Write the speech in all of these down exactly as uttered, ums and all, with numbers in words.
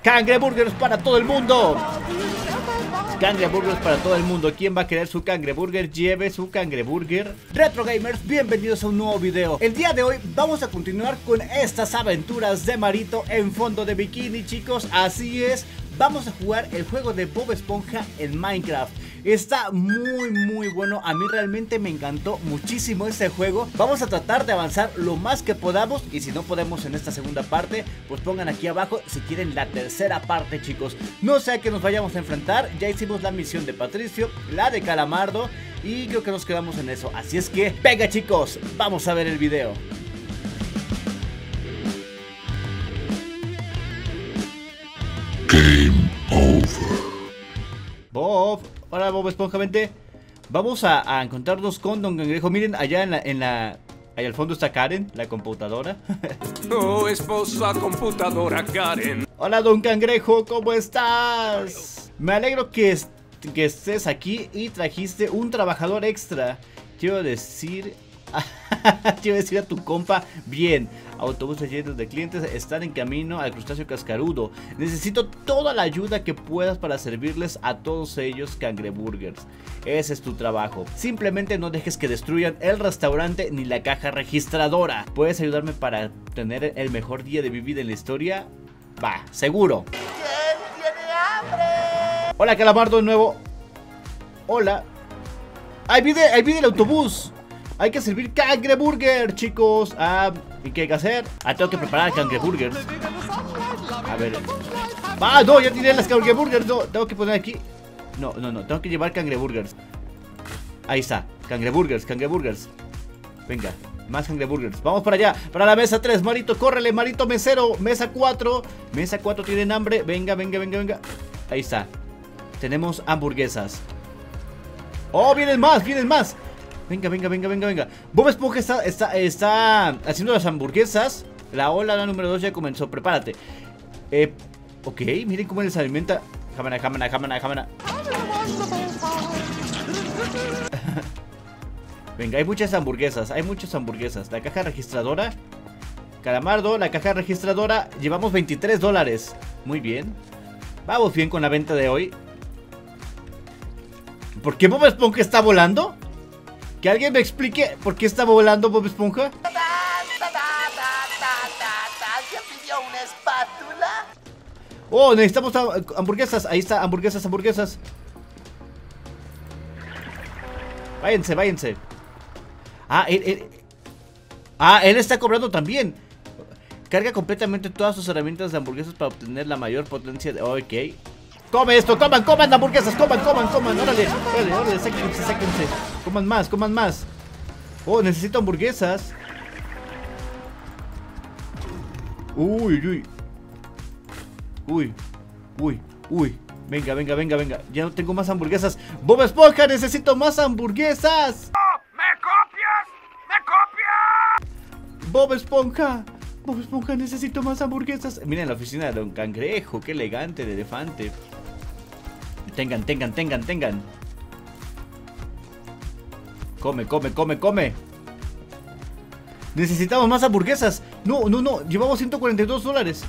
Cangreburgers para todo el mundo. Cangreburgers para todo el mundo. ¿Quién va a querer su cangreburger? Lleve su cangreburger. Retro Gamers, bienvenidos a un nuevo video. El día de hoy vamos a continuar con estas aventuras de Marito en fondo de bikini, chicos. Así es, vamos a jugar el juego de Bob Esponja en Minecraft. Está muy muy bueno, a mí realmente me encantó muchísimo este juego. Vamos a tratar de avanzar lo más que podamos, y si no podemos en esta segunda parte, pues pongan aquí abajo si quieren la tercera parte, chicos. No sé a qué nos vayamos a enfrentar, ya hicimos la misión de Patricio, la de Calamardo, y creo que nos quedamos en eso. Así es que, venga chicos, vamos a ver el video. Game over. Bob, hola Bob Esponja, vente. Vamos a, a encontrarnos con Don Cangrejo. Miren, allá en la, en la... allá al fondo está Karen, la computadora. Oh, esposa computadora Karen. Hola Don Cangrejo, ¿cómo estás? Me alegro que, est que estés aquí y trajiste un trabajador extra. Quiero decir... Quiero decir a tu compa, bien, autobuses llenos de clientes están en camino al crustáceo cascarudo. Necesito toda la ayuda que puedas para servirles a todos ellos cangreburgers. Ese es tu trabajo. Simplemente no dejes que destruyan el restaurante ni la caja registradora. ¿Puedes ayudarme para tener el mejor día de mi vida en la historia? Va, seguro. ¿Quién tiene hambre? Hola Calamardo de nuevo. Hola. Ahí viene, ahí viene el autobús. Hay que servir cangreburger, chicos. Ah, ¿y qué hay que hacer? Ah, tengo que preparar cangreburgers. A ver. Ah, no, ya tiré las cangreburgers. No, tengo que poner aquí. No, no, no, tengo que llevar cangreburgers. Ahí está, cangreburgers, cangreburgers. Venga, más cangreburgers. Vamos para allá, para la mesa tres. Marito, córrele, Marito mesero. Mesa cuatro. Mesa cuatro, tienen hambre. Venga, venga, venga, venga. Ahí está. Tenemos hamburguesas. Oh, vienen más, vienen más. Venga, venga, venga, venga, venga. Bob Esponja está, está, está haciendo las hamburguesas. La ola, la número dos ya comenzó. Prepárate. Eh, ok, miren cómo les alimenta. Jámana, jámana, jámana, jámana. Venga, hay muchas hamburguesas. Hay muchas hamburguesas. La caja registradora. Calamardo, la caja registradora. Llevamos veintitrés dólares. Muy bien. Vamos bien con la venta de hoy. ¿Por qué Bob Esponja está volando? Que alguien me explique por qué está volando Bob Esponja. ¿Alguien pidió una espátula? Oh, necesitamos hamburguesas. Ahí está, hamburguesas, hamburguesas. Váyanse, váyanse. Ah, él, él, ah, él está cobrando también. Carga completamente todas sus herramientas de hamburguesas para obtener la mayor potencia de... Ok. Come esto, coman, coman hamburguesas, coman, coman, coman. Órale, órale, órale, sáquense, sáquense. Coman más, coman más. Oh, necesito hamburguesas. Uy, uy. Uy, uy, uy. Venga, venga, venga, venga. Ya no tengo más hamburguesas. Bob Esponja, necesito más hamburguesas. ¿Me copias? ¿Me copias? Bob Esponja. Bob Esponja, necesito más hamburguesas. Miren la oficina de Don Cangrejo. Qué elegante de elefante. Tengan, tengan, tengan, tengan. Come, come, come, come. Necesitamos más hamburguesas. No, no, no, llevamos ciento cuarenta y dos dólares.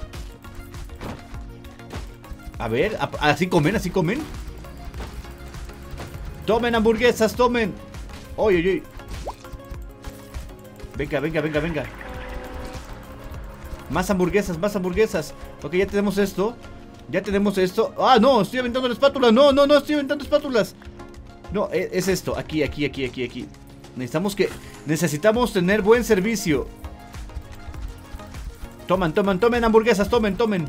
A ver, así comen, así comen. Tomen hamburguesas, tomen. Oye, oye. Venga, venga, venga, venga. Más hamburguesas, más hamburguesas. Ok, ya tenemos esto. Ya tenemos esto. Ah, no, estoy aventando la espátula. No, no, no, estoy aventando espátulas. No, es, es esto, aquí, aquí, aquí, aquí, aquí. Necesitamos que, necesitamos tener buen servicio. Toman, toman, tomen hamburguesas, tomen, tomen.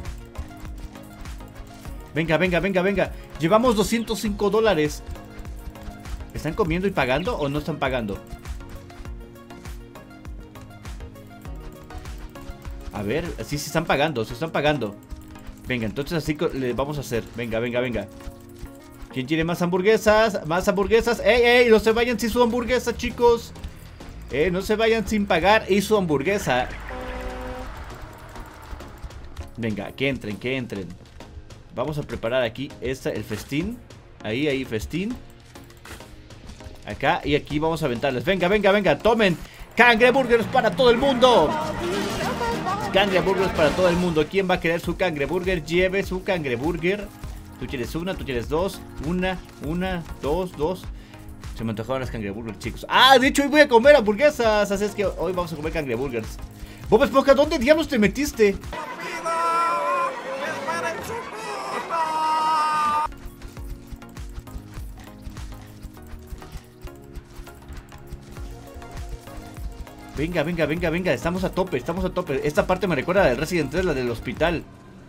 Venga, venga, venga, venga. Llevamos doscientos cinco dólares. ¿Están comiendo y pagando o no están pagando? A ver, sí, sí están pagando, sí están pagando. Venga, entonces así le vamos a hacer. Venga, venga, venga. ¿Quién quiere más hamburguesas? Más hamburguesas. ¡Ey, ey! No se vayan sin su hamburguesa, chicos. Eh, no se vayan sin pagar y su hamburguesa. Venga, que entren, que entren. Vamos a preparar aquí esta, el festín. Ahí, ahí, festín. Acá y aquí vamos a aventarles. Venga, venga, venga, tomen cangreburgers para todo el mundo. cangreburgers para todo el mundo. ¿Quién va a querer su cangreburger? Lleve su cangreburger. Tú quieres una, tú quieres dos. Una, una, dos, dos. Se me antojaron las cangreburgers, chicos. Ah, de hecho hoy voy a comer hamburguesas. Así es que hoy vamos a comer cangreburgers. Bob Esponja, ¿dónde diablos te metiste? Venga, venga, venga, venga, estamos a tope, estamos a tope. Esta parte me recuerda a la del Resident tres, la del hospital.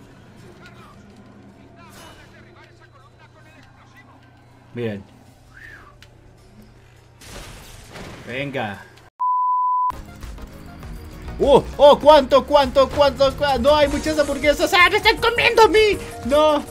Miren. Venga. ¡Oh! ¡Oh! ¿Cuánto? ¿Cuánto? ¿Cuánto? ¿Cuánto? ¡No! Hay muchas hamburguesas. ¡Ah! ¡Me están comiendo a mí! ¡No!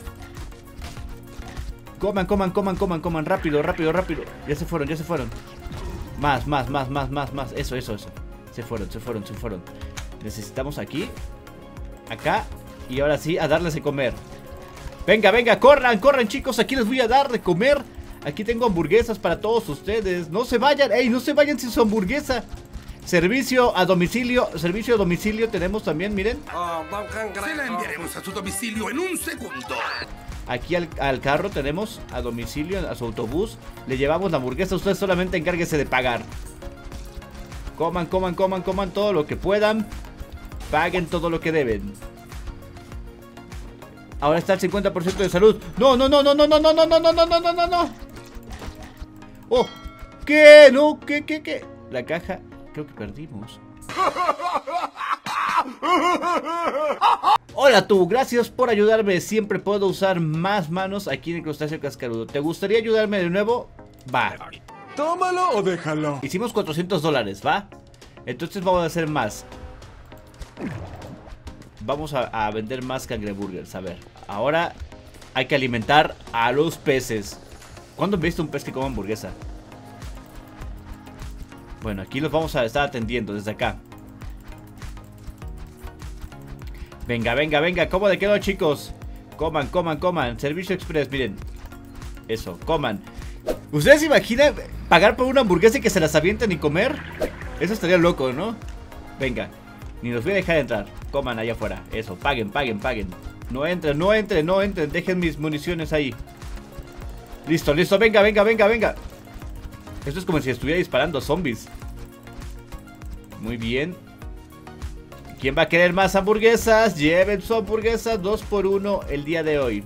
Coman, coman, coman, coman, coman. Rápido, rápido, rápido. Ya se fueron, ya se fueron. Más, más, más, más, más, más. Eso, eso, eso. Se fueron, se fueron, se fueron. Necesitamos aquí. Acá. Y ahora sí, a darles de comer. Venga, venga, corran, corran, chicos. Aquí les voy a dar de comer. Aquí tengo hamburguesas para todos ustedes. No se vayan, ey, no se vayan sin su hamburguesa. Servicio a domicilio. Servicio a domicilio tenemos también, miren. Se la enviaremos a su domicilio en un segundo. Aquí al, al carro tenemos a domicilio, a su autobús. Le llevamos la hamburguesa. Ustedes solamente encárguense de pagar. Coman, coman, coman, coman todo lo que puedan. Paguen todo lo que deben. Ahora está el cincuenta por ciento de salud. No, no, no, no, no, no, no, no, no, no, no, no, no, no. Oh, ¿qué? No, ¿qué, qué, qué? La caja, creo que perdimos. Hola tú, gracias por ayudarme. Siempre puedo usar más manos aquí en el crustáceo cascarudo. ¿Te gustaría ayudarme de nuevo? Va. Tómalo o déjalo. Hicimos cuatrocientos dólares, ¿va? Entonces vamos a hacer más. Vamos a, a vender más cangreburgers. A ver, ahora hay que alimentar a los peces. ¿Cuándo has visto un pez que coma hamburguesa? Bueno, aquí los vamos a estar atendiendo desde acá. Venga, venga, venga, ¿cómo le quedó, chicos? Coman, coman, coman. Servicio express, miren. Eso, coman. ¿Ustedes se imaginan pagar por una hamburguesa y que se las avienten y comer? Eso estaría loco, ¿no? Venga, ni los voy a dejar entrar. Coman allá afuera, eso, paguen, paguen, paguen. No entren, no entren, no entren. Dejen mis municiones ahí. Listo, listo, venga, venga, venga, venga. Esto es como si estuviera disparando zombies. Muy bien. ¿Quién va a querer más hamburguesas? Lleven su hamburguesa dos por uno el día de hoy.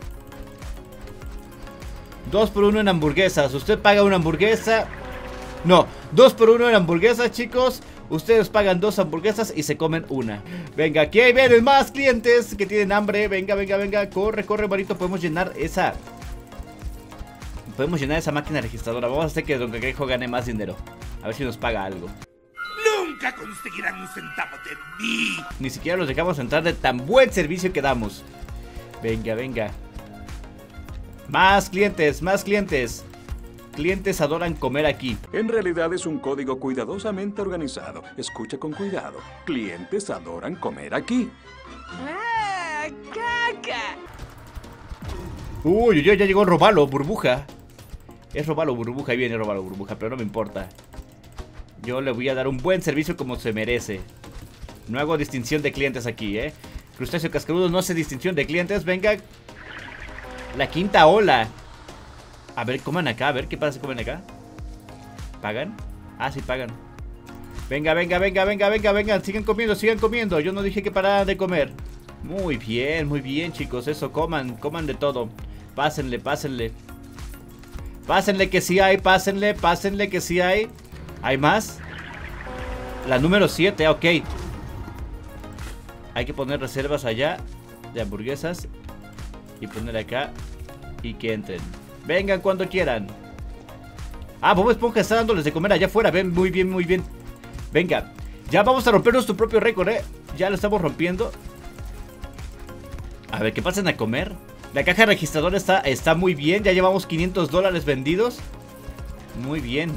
dos por uno en hamburguesas. Usted paga una hamburguesa. No, dos por uno en hamburguesas, chicos. Ustedes pagan dos hamburguesas y se comen una. Venga, aquí hay vienen más clientes que tienen hambre. Venga, venga, venga. Corre, corre, manito. Podemos llenar esa... Podemos llenar esa máquina registradora. Vamos a hacer que Don Cangrejo gane más dinero. A ver si nos paga algo. Nunca conseguirán un centavo de mí. Ni siquiera los dejamos entrar de tan buen servicio que damos. Venga, venga. Más clientes, más clientes. Clientes adoran comer aquí. En realidad es un código cuidadosamente organizado. Escucha con cuidado. Clientes adoran comer aquí. ¡Ah, caca! Uy, uy, uy, ya llegó Robalo, burbuja. Es Robalo, burbuja, ahí viene Robalo, burbuja, pero no me importa. Yo le voy a dar un buen servicio como se merece. No hago distinción de clientes aquí, eh. Crustáceo cascarudo no hace distinción de clientes. Venga. La quinta ola. A ver, coman acá, a ver, ¿qué pasa si comen acá? ¿Pagan? Ah, sí, pagan. Venga, venga, venga, venga, venga, venga. Sigan comiendo, sigan comiendo. Yo no dije que pararan de comer. Muy bien, muy bien, chicos. Eso, coman, coman de todo. Pásenle, pásenle. Pásenle que sí hay, pásenle, pásenle que sí hay. ¿Hay más? La número siete, ok. Hay que poner reservas allá de hamburguesas. Y poner acá. Y que entren. Vengan cuando quieran. Ah, Bob Esponja está dándoles de comer allá afuera. Ven, muy bien, muy bien. Venga, ya vamos a romper nuestro propio récord, eh. Ya lo estamos rompiendo. A ver, que pasen a comer. La caja registradora está, está muy bien. Ya llevamos quinientos dólares vendidos. Muy bien.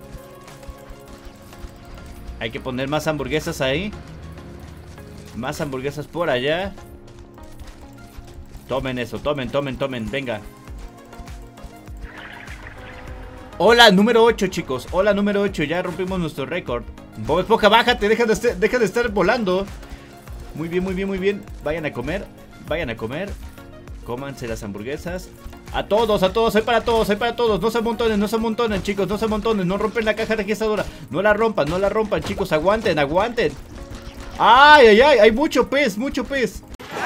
Hay que poner más hamburguesas ahí. Más hamburguesas por allá. Tomen eso, tomen, tomen, tomen, venga. Hola, número ocho, chicos. Hola, número ocho, ya rompimos nuestro récord. Bob Esponja, bájate, deja de, deja de estar volando. Muy bien, muy bien, muy bien. Vayan a comer, vayan a comer. Cómanse las hamburguesas. A todos, a todos, hay para todos, hay para todos. No se amontonen, no se amontonen, chicos, no se amontonen. No rompen la caja registradora. No la rompan, no la rompan, chicos. Aguanten, aguanten. Ay, ay, ay, hay mucho pez, mucho pez.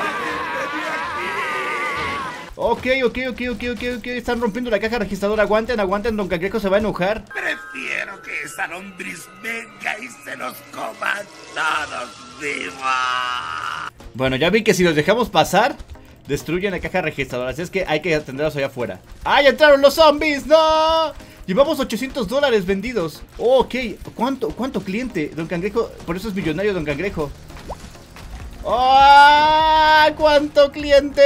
Ok, ok, ok, ok, ok, ok. Están rompiendo la caja registradora. Aguanten, aguanten, Don Cangrejo se va a enojar. Prefiero que esa lombriz venga y se los coma todos vivos. Bueno, ya vi que si los dejamos pasar, destruyen la caja registradora. Así es que hay que atenderlos allá afuera. ¡Ay, entraron los zombies! ¡No! Llevamos ochocientos dólares vendidos. Oh, ok, ¿cuánto, cuánto cliente? Don Cangrejo, por eso es millonario Don Cangrejo. ¡Oh! ¡Cuánto cliente!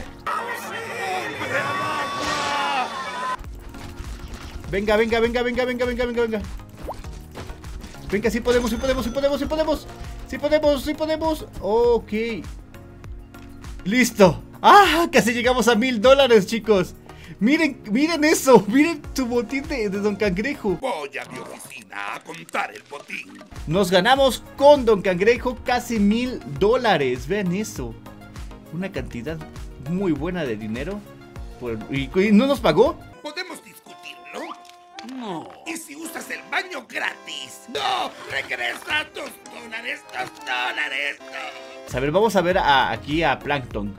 Venga, venga, venga, venga, venga, venga, venga, venga. Venga, sí podemos, sí podemos, sí podemos, sí podemos. Sí podemos, sí podemos. Ok. Listo. ¡Ah! Casi llegamos a mil dólares, chicos. Miren, miren eso. Miren su botín de, de Don Cangrejo. Voy a mi oficina a contar el botín. Nos ganamos con Don Cangrejo casi mil dólares. Vean eso. Una cantidad muy buena de dinero. Por, y, y no nos pagó. ¿Podemos discutirlo? No. ¿Y si usas el baño gratis? ¡No! ¡Regresa tus dólares, tus dólares! No. A ver, vamos a ver a, aquí a Plankton.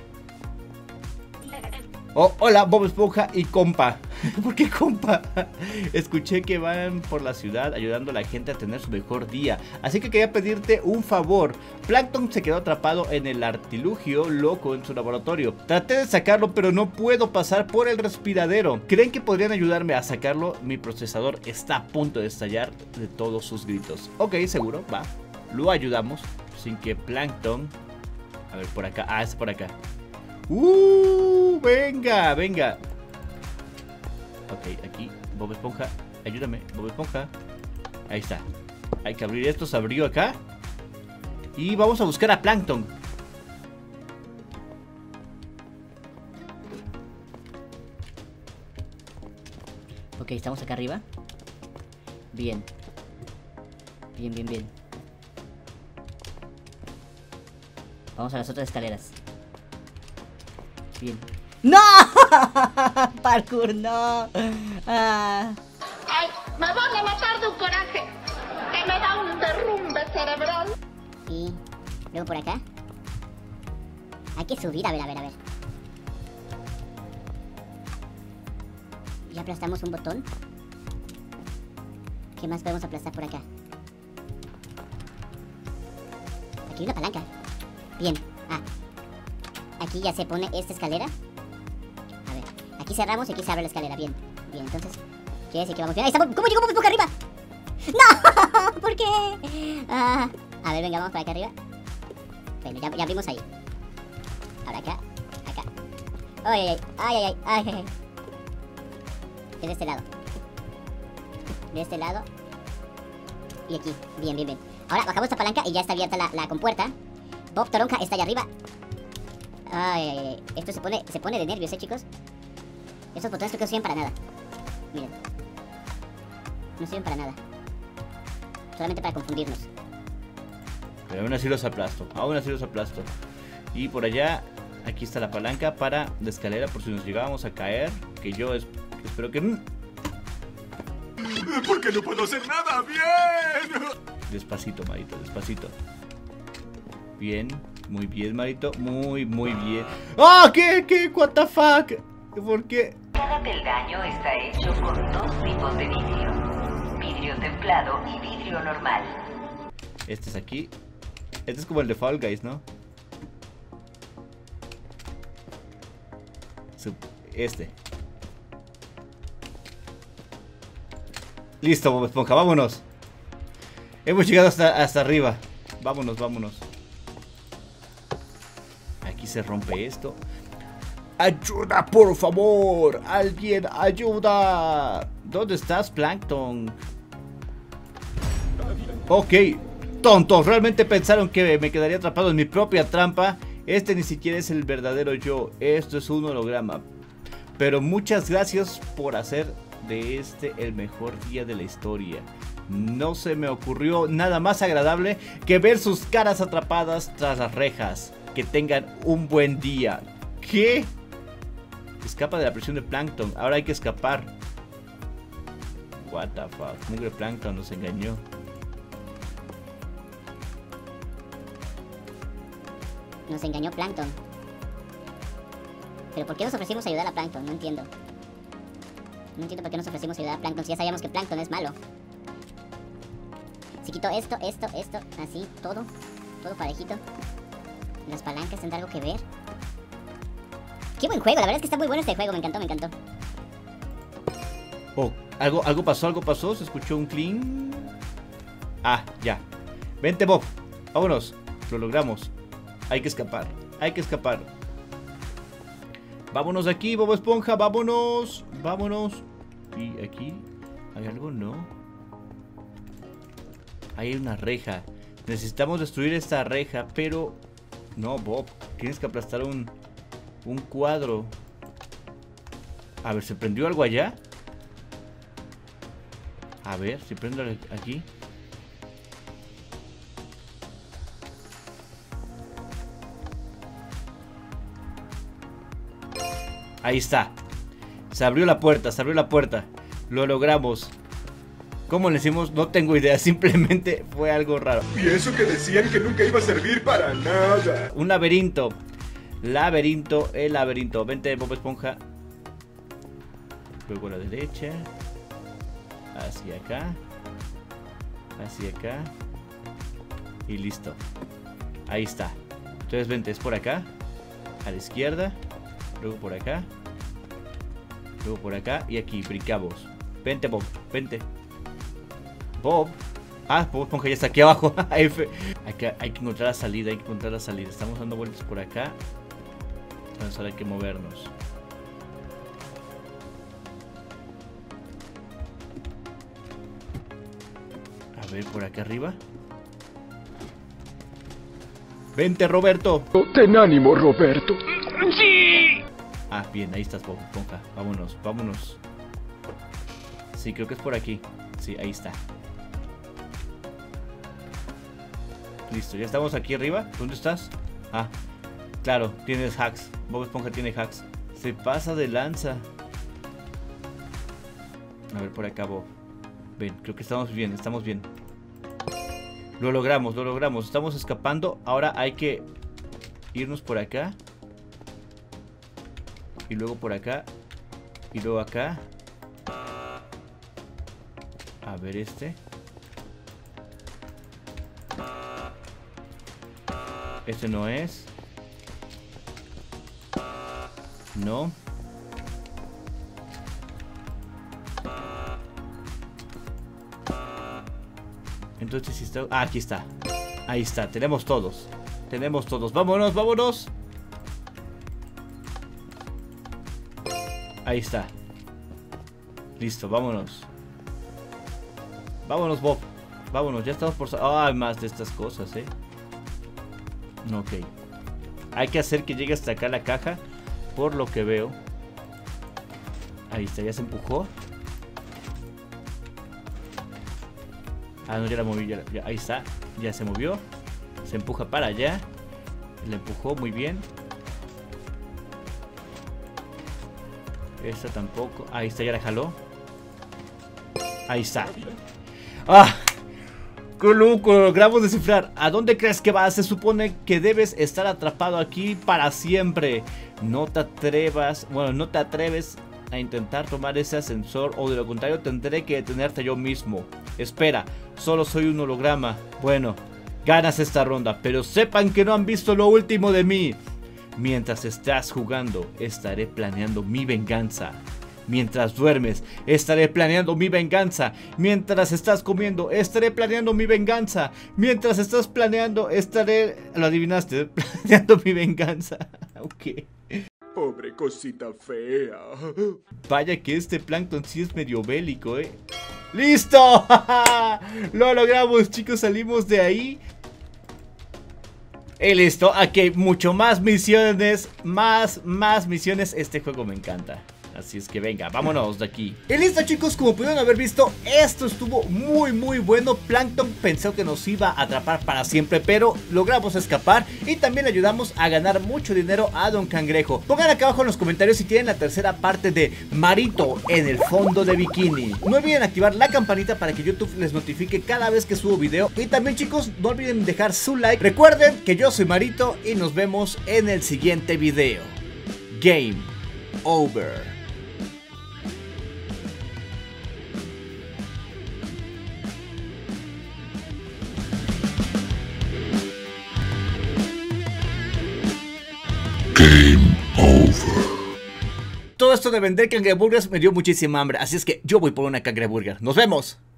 Oh, hola, Bob Esponja y compa. ¿Por qué compa? Escuché que van por la ciudad ayudando a la gente a tener su mejor día. Así que quería pedirte un favor. Plankton se quedó atrapado en el artilugio loco en su laboratorio. Traté de sacarlo, pero no puedo pasar por el respiradero. ¿Creen que podrían ayudarme a sacarlo? Mi procesador está a punto de estallar de todos sus gritos. Ok, seguro, va. Lo ayudamos sin que Plankton... A ver, por acá. Ah, es por acá. ¡Uh! Venga, venga. Ok, aquí, Bob Esponja, ayúdame, Bob Esponja. Ahí está. Hay que abrir esto, se abrió acá. Y vamos a buscar a Plankton. Ok, estamos acá arriba. Bien. Bien, bien, bien. Vamos a las otras escaleras. Bien. ¡No! Parkour, no. Ah. Ay, me van a matar de un coraje. Que me da un derrumbe cerebral. Y luego por acá. Hay que subir, a ver, a ver, a ver. Ya aplastamos un botón. ¿Qué más podemos aplastar por acá? Aquí hay una palanca. Bien. Ah. Aquí ya se pone esta escalera. A ver, aquí cerramos y aquí se abre la escalera. Bien, bien, entonces quiere decir que vamos bien. ¡Ahí estamos! ¿Cómo llegó Bob Esponja arriba? ¡No! ¿Por qué? Ah, a ver, venga, vamos para acá arriba. Bueno, ya, ya abrimos ahí. Ahora acá, acá. ¡Ay, ay, ay, ay, ay, ay, ay! Es de este lado. De este lado. Y aquí, bien, bien, bien. Ahora bajamos esta palanca y ya está abierta la, la compuerta. Bob Toronja está allá arriba. Ay, ay, ay, esto se pone, se pone de nervios, eh, chicos. Estos botones creo que no sirven para nada. Miren. No sirven para nada. Solamente para confundirnos. Pero aún así los aplasto, aún así los aplasto. Y por allá, aquí está la palanca para la escalera por si nos llegábamos a caer. Que yo es, espero que... ¿Por qué no puedo hacer nada? ¡Bien! Despacito, Marito, despacito. Bien. Muy bien, Marito, muy, muy bien. ¡Ah! ¿Qué? ¿Qué? ¿What the fuck? ¿Por qué? Cada peldaño está hecho con dos tipos de vidrio. Vidrio templado y vidrio normal. Este es aquí. Este es como el de Fall Guys, ¿no? Este. Listo, Bob Esponja, vámonos. Hemos llegado hasta, hasta arriba. Vámonos, vámonos. Aquí se rompe esto. ¡Ayuda, por favor! ¡Alguien, ayuda! ¿Dónde estás, Plankton? Ok, tontos, realmente pensaron que me quedaría atrapado en mi propia trampa. Este ni siquiera es el verdadero yo. Esto es un holograma. Pero muchas gracias por hacer de este el mejor día de la historia. No se me ocurrió nada más agradable que ver sus caras atrapadas tras las rejas. Que tengan un buen día. ¿Qué? Escapa de la presión de Plankton. Ahora hay que escapar. What the fuck. Mugre Plankton nos engañó. Nos engañó Plankton. ¿Pero por qué nos ofrecimos ayudar a Plankton? No entiendo. No entiendo por qué nos ofrecimos ayudar a Plankton si ya sabíamos que Plankton es malo. Si quito esto, esto, esto, así, todo. Todo parejito. Las palancas tendrán algo que ver. Qué buen juego, la verdad es que está muy bueno este juego. Me encantó, me encantó. Oh, algo, algo pasó, algo pasó. Se escuchó un cling. Ah, ya. Vente, Bob. Vámonos. Lo logramos. Hay que escapar. Hay que escapar. Vámonos de aquí, Bob Esponja. Vámonos. Vámonos. Y aquí. ¿Hay algo? No. Hay una reja. Necesitamos destruir esta reja, pero... No, Bob. Tienes que aplastar un... Un cuadro. A ver, ¿se prendió algo allá? A ver, ¿se prende aquí? Ahí está. Se abrió la puerta, se abrió la puerta. Lo logramos. ¿Cómo le hicimos? No tengo idea, simplemente fue algo raro. Y eso que decían que nunca iba a servir para nada. Un laberinto. Laberinto, el laberinto. Vente, Bob Esponja. Luego a la derecha. Hacia acá. Hacia acá. Y listo. Ahí está. Entonces vente, es por acá. A la izquierda. Luego por acá. Luego por acá. Y aquí, brincamos. Vente, Bob, vente. Bob. Ah, Bob Esponja ya está aquí abajo. F. Acá hay que encontrar la salida, hay que encontrar la salida. Estamos dando vueltas por acá. Entonces ahora hay que movernos. A ver, por acá arriba. Vente, Roberto. Ten ánimo, Roberto. ¡Sí! Ah, bien, ahí estás, Bob Esponja. Vámonos, vámonos. Sí, creo que es por aquí. Sí, ahí está. Listo, ya estamos aquí arriba. ¿Dónde estás? Ah, claro, tienes hacks. Bob Esponja tiene hacks. Se pasa de lanza. A ver, por acá, Bob. Ven, creo que estamos bien, estamos bien. Lo logramos, lo logramos. Estamos escapando. Ahora hay que irnos por acá. Y luego por acá. Y luego acá. A ver este. Este no es. No. Entonces si está... Ah, aquí está. Ahí está, tenemos todos. Tenemos todos, vámonos, vámonos. Ahí está. Listo, vámonos. Vámonos, Bob. Vámonos, ya estamos por... Ah, hay más de estas cosas, eh. Ok. Hay que hacer que llegue hasta acá la caja. Por lo que veo. Ahí está, ya se empujó. Ah, no, ya la moví, ya, ya, ahí está. Ya se movió. Se empuja para allá. Le empujó muy bien. Esta tampoco. Ahí está, ya la jaló. Ahí está. ¡Ah! ¡Qué loco! Logramos descifrar. ¿A dónde crees que vas? Se supone que debes estar atrapado aquí para siempre. No te atrevas. Bueno, no te atreves a intentar tomar ese ascensor, o de lo contrario tendré que detenerte yo mismo. Espera, solo soy un holograma. Bueno, ganas esta ronda, pero sepan que no han visto lo último de mí. Mientras estás jugando, estaré planeando mi venganza. Mientras duermes, estaré planeando mi venganza. Mientras estás comiendo, estaré planeando mi venganza. Mientras estás planeando, estaré... Lo adivinaste, planeando mi venganza. Ok. Pobre cosita fea. Vaya que este Plankton sí es medio bélico, eh. ¡Listo! Lo logramos, chicos, salimos de ahí. Y listo, aquí hay mucho más misiones. Más, más misiones. Este juego me encanta. Así es que venga, vámonos de aquí. Y listo, chicos, como pudieron haber visto, esto estuvo muy muy bueno. Plankton pensó que nos iba a atrapar para siempre, pero logramos escapar y también le ayudamos a ganar mucho dinero a Don Cangrejo. Pongan acá abajo en los comentarios si tienen la tercera parte de Marito en el fondo de bikini. No olviden activar la campanita para que YouTube les notifique cada vez que subo video. Y también, chicos, no olviden dejar su like. Recuerden que yo soy Marito y nos vemos en el siguiente video. Game over. Game over. Todo esto de vender cangreburgers me dio muchísima hambre, así es que yo voy por una cangreburger. ¡Nos vemos!